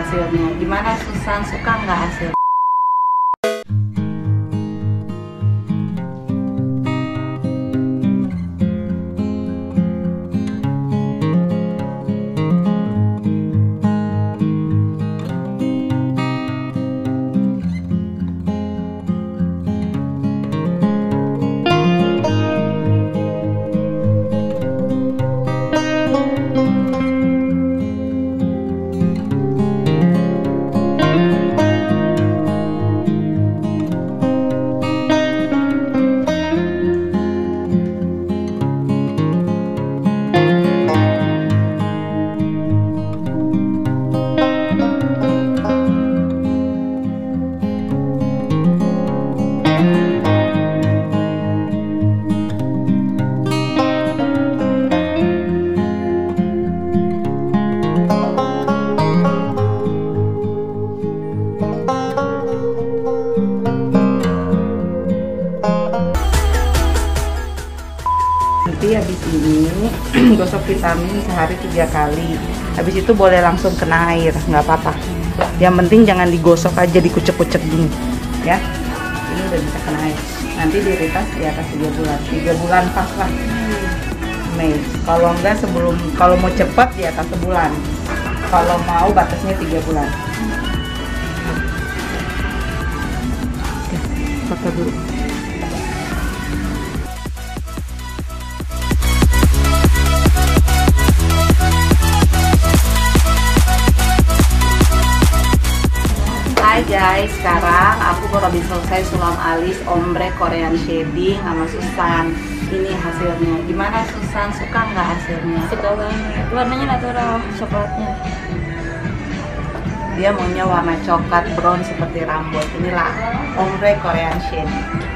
hasilnya. Gimana Susan, suka nggak hasilnya? Nanti habis ini gosok vitamin sehari 3 kali. Habis itu boleh langsung kena air, nggak apa-apa. Yang penting jangan digosok aja, dikucek-kucek gini, ya. Ini udah bisa kena air. Nanti diritas di atas 3 bulan. 3 bulan pas lah. Mei. Kalau enggak kalau mau cepat di atas sebulan. Kalau mau batasnya 3 bulan. Foto dulu. Hai guys, sekarang aku baru habis selesai sulam alis ombre Korean shading sama Susan. Ini hasilnya. Gimana Susan, suka nggak hasilnya? Suka banget. Warnanya natural, coklatnya. Dia maunya warna coklat brown seperti rambut. Inilah ombre Korean shading.